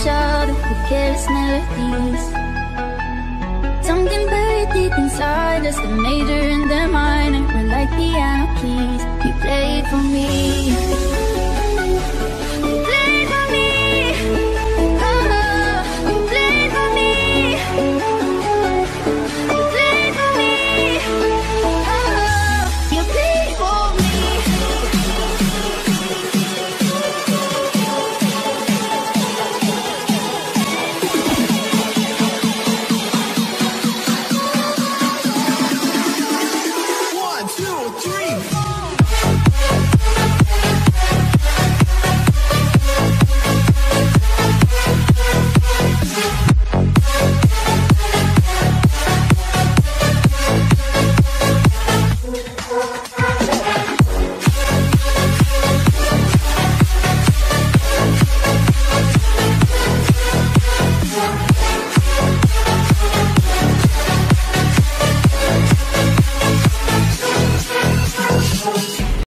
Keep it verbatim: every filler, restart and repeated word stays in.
other with careless melodies. Something buried deep inside us, the major and the minor, we're like piano keys. You played for me.